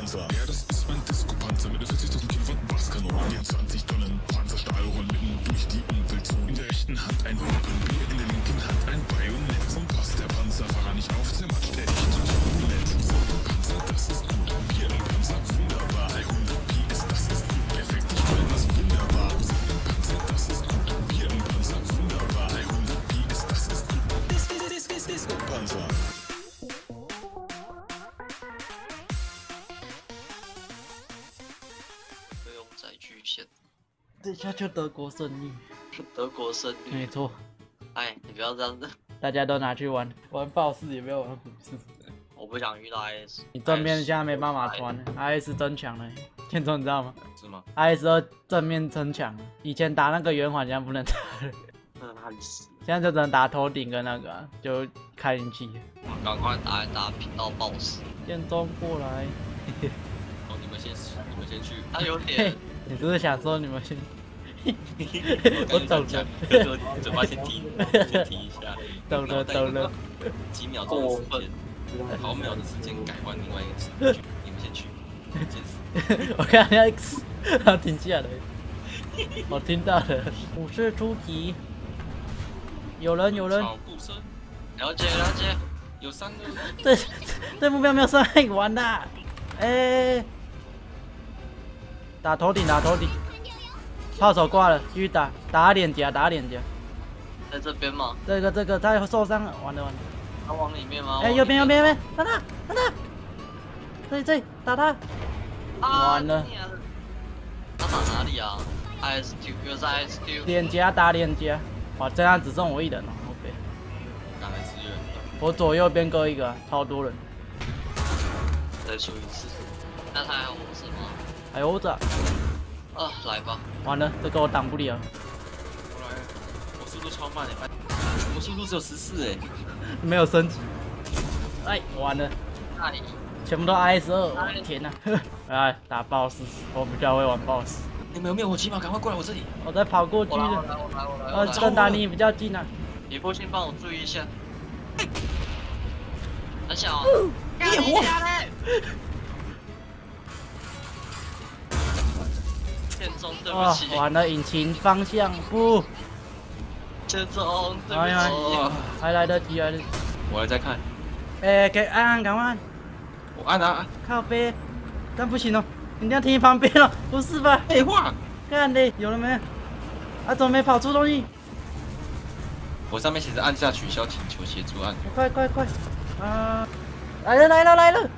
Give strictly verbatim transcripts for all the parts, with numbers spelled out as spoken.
Panzer. Ja, das ist mein Disco-Panzer mit vierzigtausend Kilowatt Basskanone. vierundzwanzig Tonnen Panzerstahlrollen durch die Umweltzone. In der rechten Hand ein Hupenbier, in der linken Hand ein Bajonett. Und passt der Panzerfahrer nicht auf, zermatscht er echt komplett. Panzer, das ist gut. Bier im Panzer, wunderbar. dreihundert Pi ist, das ist gut. Perfekt, ich meine das wunderbar. Panzer, das ist gut. Bier im Panzer, wunderbar. dreihundert Pi ist, das ist gut. Dis, dis, dis, dis, Disco-Panzer. 这下就德国胜利， 德国胜利， 没错。 哎，你不要这样子， 大家都拿去玩玩豹式，也不要玩虎式。 我不想遇到 I S。 你正面现在没办法穿 ，I S 增强了，建中你知道吗？ 是吗 ？I S 二正面增强了，以前打那个圆环，现在不能打了。 那哪里死？ 现在就只能打头顶跟那个、啊，就开运气。 赶快打一打，拼到爆死。 建中过来。 哦，你们先，你们先去。 他有点。 你是不是想说你们先？ 我懂了，我嘴巴先提，先提一下。 懂了，懂了。 几秒钟的时间，毫秒的时间改换另外一个词句，你们先去。先死。 我看人家 X， 他停下来。我听到了。武士出题。有人，有人。 草不生。 了解，了解。 有三个。 这这目标没有伤害完啦。哎。打头顶，打头顶。炮手挂了，继续打，打脸颊，打脸颊。 在这边吗？ 这个，这个，他受伤了，完了完了。 他往里面吗？ 哎，右边，右边，右边，打他，打他。这里，这里，打他。完了。 他打哪里啊 ？I S two， 又是 I S two。 脸颊打脸颊。哇，这样只剩我一人了 ，OK。 赶来支援。 我左右边各一个，超多人。 再输一次。那他还有我是吗？ 还有我这。 啊，来吧！ 完了，这个我挡不了。 过来，我速度超慢哎，我速度只有十四哎， 没有升级。哎，完了， 哎， 全部都 I S 二，我的天哪！哎，打 boss， 我比较会玩 boss。 你们有没有火鸡吗？赶快过来我这里！ 我在跑过去的。 我来，我来，我来，我来。 呃，郑达你比较近啊。 你父亲帮我注意一下。很小。 你活！ 建中，对不起。 完了，引擎方向不。 建中，对不起。 还来得及，来得及。 我还在看。 哎，给按按，赶快按。 我按啊。 靠背，但不行哦，你一定要停旁边了，不是吧？ 废话。 干的，有了没？啊，怎么没跑出东西？ 我上面写着按下取消请求协助按。 快快快！啊，来了来了来了！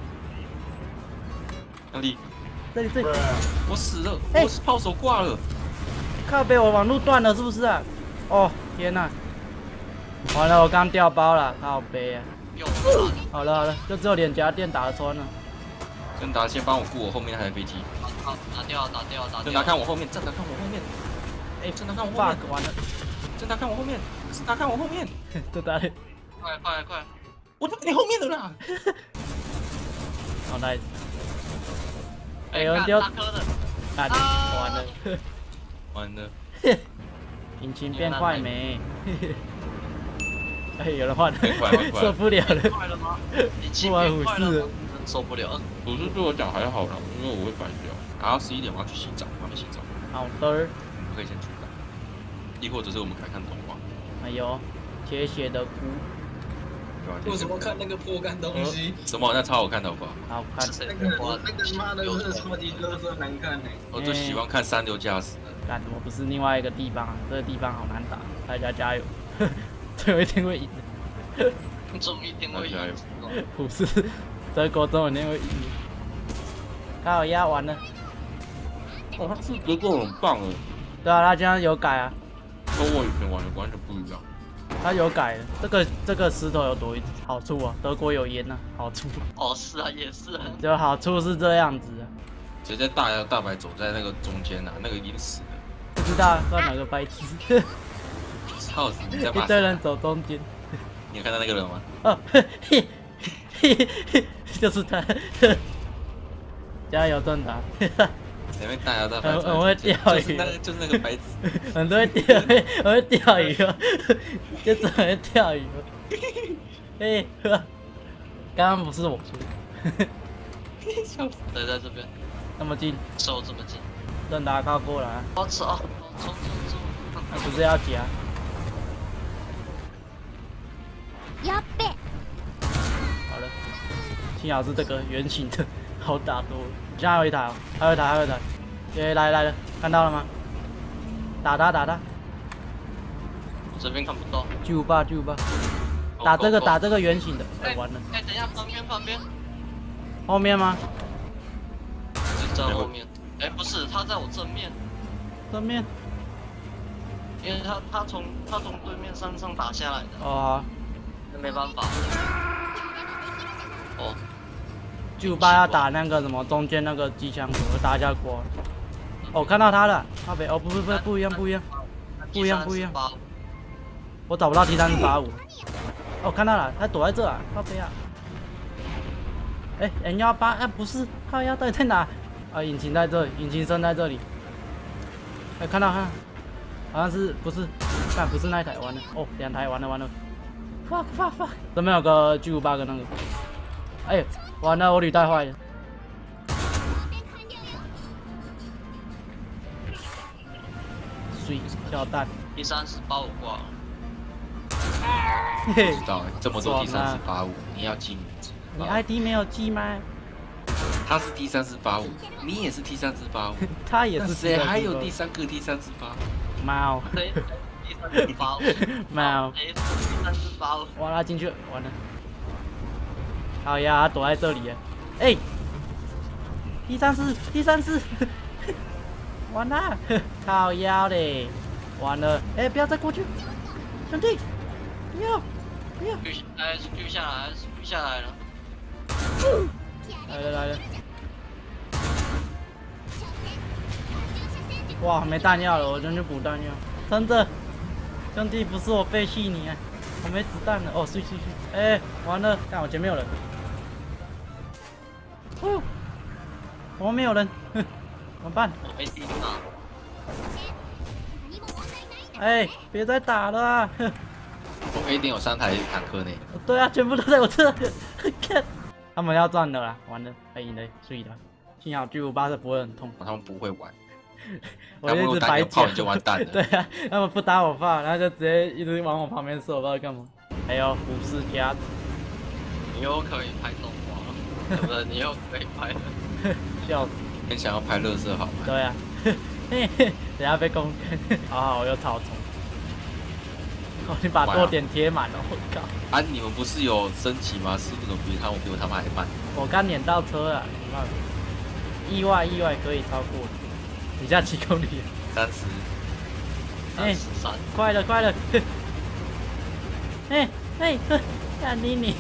兄弟。 这里这里， 我死了，我是炮手挂了。 靠北，我网路断了是不是啊？哦天哪！完了，我刚掉包了，靠北啊！好了好了，就只有脸颊店打得穿了。 郑达先帮我顾我后面那台飞机。 打打掉打掉打掉。 郑达看我后面，郑达看我后面。哎，郑达看我后面。 完了。 郑达看我后面，郑达看我后面。 郑达， 快快快！ 我在你后面的啦。 好 nice。 哎， 有人丢， 大颗的， 啊，完了， 完了， 引擎变快没？哎，有人换了，受不了了， 快了吗？ 不玩武士， 受不了。 武士对我讲还好啦，因为我会白掉。然后十一点我要去洗澡，我还没洗澡。 好的， 我们可以先去打，亦或者是我们来看动画。 哎呦，铁血的菇。 为什么看那个破干东西？ 什么？那超好看的好不好？ 好看。 那个那个妈的是超级垃圾难看哎！ 我最喜欢看三流驾驶。 干，我不是另外一个地方啊，这个地方好难打，大家加油，总有一天会赢的。 总有一天会赢。 不是，德国总有一天会赢。靠压完了。 哦，他是结构很棒哎。 对啊，他现在有改啊。 跟我以前玩的完全不一样。 他有改了，这个这个石头有多一好处啊？德国有烟呐、啊，好处。 哦，是啊，也是啊。 就好处是这样子啊。 直接大摇大摆走在那个中间啊，那个已经死了。 不知道，不知道哪个白痴。 操死！你在骂谁？ 一堆人走中间。 你有看到那个人吗？ 哦，嘿嘿嘿嘿，就是他。加油，正达。 前面大摇大摆， 我会钓鱼， 就是那个就是那个白纸， 很多会钓，我会钓鱼哦，就只会钓鱼哦。哎，刚刚不是我说， 对，在这边， 那么近， 手这么近， 任达靠过来， 我操！冲冲冲！ 那不是要夹？ やっべ。 好了，幸好是这个圆形的，好打多了。现在还有一台哦，还有一台，还有一台。耶，来来了，看到了吗？打他，打他。 这边看不到。 巨无霸，巨无霸。打这个，打这个圆形的。哎，完了。 哎，等一下，旁边，旁边。 后面吗？ 就在后面。哎，不是，他在我正面。 正面。 因为他他从他从对面山上打下来的。 哦。 那没办法。哦。 巨无霸要打那个什么中间那个机枪手，打一下锅。哦，看到他了，靠北。哦，不不不，不一样，不一样，不一样，不一样。我找不到 T 三十八五。哦，看到了，他躲在这啊，靠北啊。哎 ，N 幺八，哎，不是，靠腰到底在哪？啊，引擎在这里，引擎声在这里。哎，看到看到，好像是不是？看不是那一台，完了。哦，两台，完了完了。fuck fuck fuck， 这边有个巨无霸跟那个。哎，完了，我履带坏了。水小蛋。 第三十八我挂了。 不知道这么多 T 三四八五，你要记名字。 你 I D 没有记吗？ 他是 T 三四八五，你也是 T 三四八五， 他也是。 谁还有第三个 T 三四八？ 猫。 谁 T 三四八五？ 猫。 谁 T 三四八五？ 哇，他进去了，完了。好呀，他躲在这里耶。哎 ，T 三四 T 三四，完了，靠腰嘞，完了，哎，不要再过去，兄弟。不要，不要！ 锯哎，锯下来，锯下来了。 来了来了！哇，没弹药了，我先去补弹药。撑着，兄弟，不是我背弃你啊，我没子弹了。哦，去去去！哎，完了，看我前面有人。哦，我后面有人，哼，怎么办？ 我被盯了。 哎，别再打了啊！哼。 我 A 点有三台坦克呢。 对啊，全部都在我这。看，他们要赚了啦，完了，还赢了，睡了。幸好巨无霸是不会很痛。 他们不会玩。 我一直白讲， 你就完蛋了。 对啊，他们不打我炮，然后就直接一直往我旁边射，我不知道干嘛。还有虎视夹， 你又可以拍动画，对不对？你又可以拍了。 笑死！ 很想要拍乐色好吗？ 对啊。嘿嘿，等下被攻，好好，我又草丛。你把多点贴满了，我靠！ 啊，你们不是有升级吗？是不是比他们比我他们还慢？ 我刚撵到车了，没办法。意外意外可以超过，你现在几公里？ 三十。 哎， 三， 快了快了！哎哎，干你你！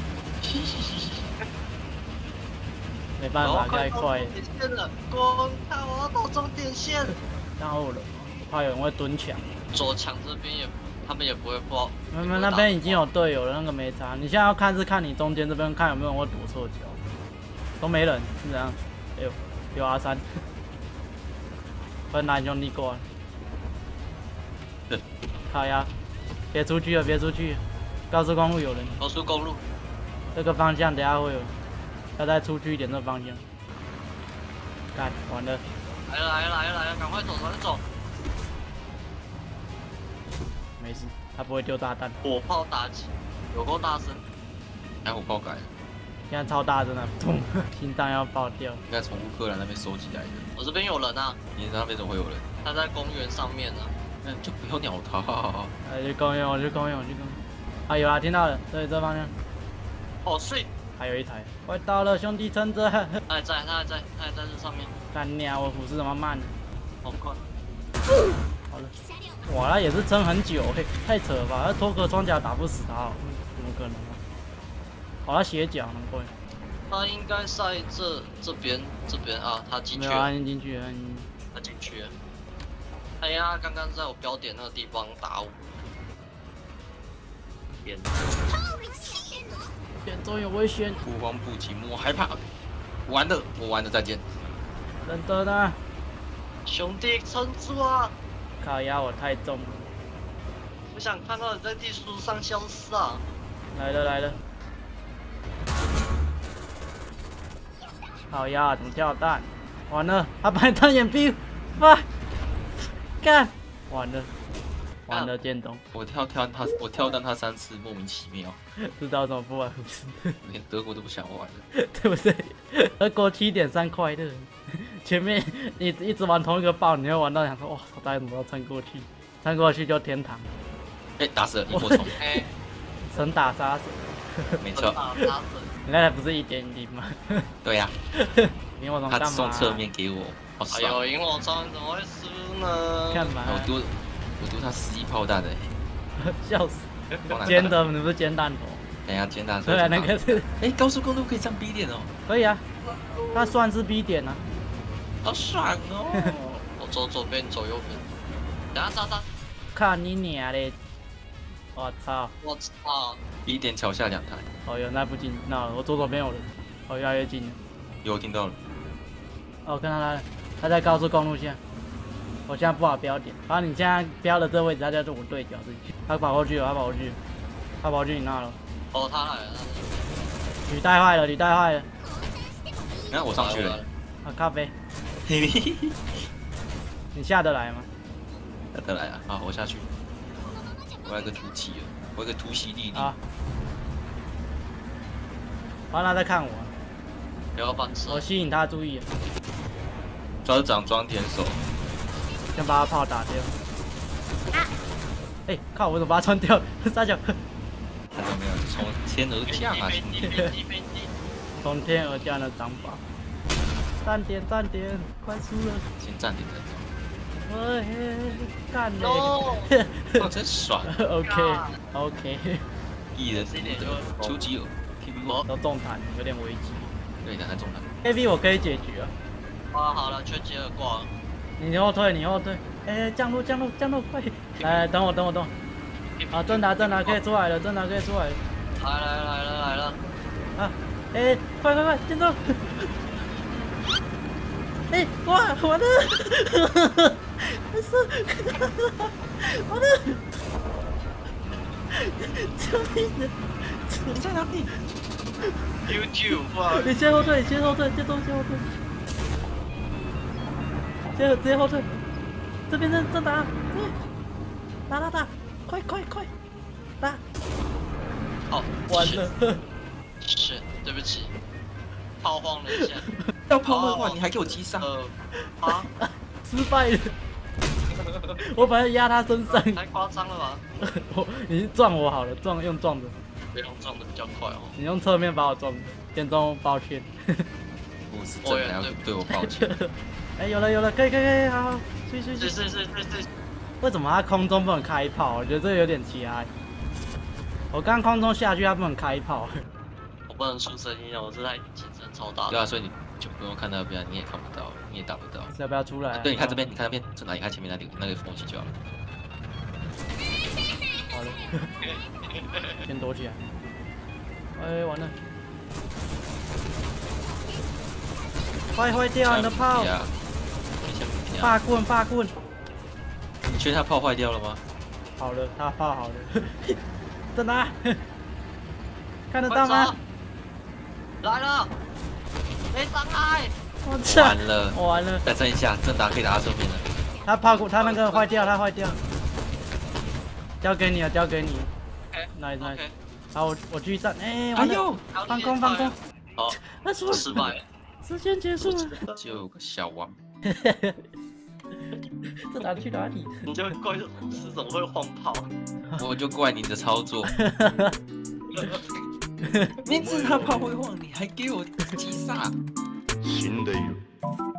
没办法，太快了。 点线了，滚！看我要到终点线。 然后了，怕有人会蹲墙。 左墙这边也。他们也不会不， 没没那边已经有队友了，那个没差。你现在要看是看你中间这边看有没有人会躲错脚，都没人是怎样？哎呦，有阿三，分男兄弟过来。好呀，别出去了，别出去！高速公路有人。 高速公路， 这个方向等下会有，要再出去一点这个方向。干，完了！ 来了来了来了来了，赶快走，赶快走！ 没事，他不会丢大弹。 火炮打击，有够大声。 还火炮改了， 现在超大声的，砰，心脏要爆掉。 应该从乌克兰那边收集来的。 我这边有人啊。 你那边怎么会有人？ 他在公园上面呢、啊。 那就不要鸟他。 哎，去公园，我去公园，我去公园。啊，有啊，听到了，对，这方向。 哦，睡。 还有一台，快到了，兄弟撑着。 他还在，他还在，他还在这上面。 干鸟，我虎视怎么慢？ 好快。 好了。哇，他也是撑很久，嘿，太扯了吧？他脱壳装甲打不死他、哦，怎么可能啊？好，他斜角，难怪。 他应该在这这边这边啊，他进去了。 没有，他进去了。 他进去了。哎呀，刚刚在我标点那个地方打我。边。 边中有危险。 不慌不急，莫害怕。完了，我完了，再见。 等等呢？ 兄弟，撑住啊！ 靠压我太重了， 不想看到你在地图上消失啊！ 来了来了， 好呀，怎么跳蛋？完了，他把你当眼皮，哇！干，完了，完了，建东， 我跳跳他，我跳弹他三次，莫名其妙。 知道怎么不玩不是？ 连德国都不想玩了， 对不对？德国七点三快乐，前面你一直玩同一个爆，你会玩到想说，哇，我大概怎么要穿过去？穿过去就天堂。 哎、欸，打死了萤火虫， 哎， 神打杀死， 没错， 打打死。 你那台不是一点零吗？ 对呀、 萤火虫他干嘛？ 送侧面给我，好哎爽。 呦，萤火虫怎么会输呢？ 干嘛？ 我丢，我丢他十一炮弹的、欸， 笑死！ 光南尖的，你不是煎蛋头？ 等一下煎蛋。 对啊，那个是， 哎、高速公路可以上 B 点哦， 可以啊，它算是 B 点啊。 好爽哦！ 我走左边，走右边。等下杀杀！ 看你娘嘞！我操！ 我操！ B 点桥下两台， 哦哟，那不近，那我左手边有人，哦，越来越近了。 有我听到了。 哦，我看到他了，他在高速公路线。我现在不好标点，然后你现在标的这位置，他就是我对角这里。他跑过去了，他跑过去了，他跑去你那了。 哦，他来了， 履带坏了，履带坏了。 你看我上去了， 啊，咖啡， 嘿嘿嘿嘿， 你下得来吗？ 下得来啊！好，我下去。我要个突起了，我有个突袭力力。 啊。完了，他在看我， 不要翻车。 我吸引他注意了， 抓掌装点手， 先把他炮打掉。哎、欸，靠！我怎么把他穿掉？傻小， 看到没有？从天而降啊，兄弟！ 从天而降的掌法。站点，站点，快输了！ 先站点再走。 哎，干嘞！ 哦，真爽。 OK，OK， 一人赢得丘吉尔 ，K B 我都中弹，有点危机。 对的，还中弹。 A B 我可以解决啊。 啊，好了，丘吉尔挂了。 你后退，你后退。哎、欸，降落，降落，降落，快！来来，等我，等我，等我。啊，正达，正达可以出来了，正达可以出来了。 来来来了来了。 啊，哎、欸，快快快，建中！哎、欸，哇，完了！没事，完了！救命啊！ 你在哪里 ？YouTube 啊！ 你先后退，先后退，建中先后退。先直接后退。这边正正打，打打打，快快快，打！ 好， 完了， 是，对不起，炮晃了一下。 要炮的话，你还给我击杀？ 呃，啊， 失败了。我本来压他身上。 太夸张了吧？ 我，你撞我好了，撞用撞的。 不用撞的比较快哦。 你用侧面把我撞的，建中抱歉。 不是真的要对我抱歉。 哎、欸，有了有了，可以可以可以，好好，去去去。 是是是是是。 为什么他空中不能开炮？我觉得这有点奇怪。我刚空中下去，他不能开炮。 我不能出声音啊，我这台景声超大。 对啊，所以你就不用看那边，你也看不到，你也打不到。 要不要出来、啊？ 对，你看这边，你看那边，正哪？你看前面那里那个风气就好了。 好了，先躲起来。哎、欸，完了。坏坏掉你的炮！霸棍霸棍！ 你确定他炮坏掉了吗？ 好了，他炮好了。在哪？看得到吗？ 来了，没伤害。 我操！ 完了， 完了！ 再震一下，正打可以打到侧面了。 他炮他那个坏掉，他坏掉。交给你了，交给你。来来，好，我我继续站。哎，完了！放空放空。 好， 他输了， 失败了。 时间结束了。 就个小王。 这哪去哪里？ 你就怪是怎么会晃炮？ 我就怪你的操作。明知他炮会晃，你还给我击杀。 死んでいる。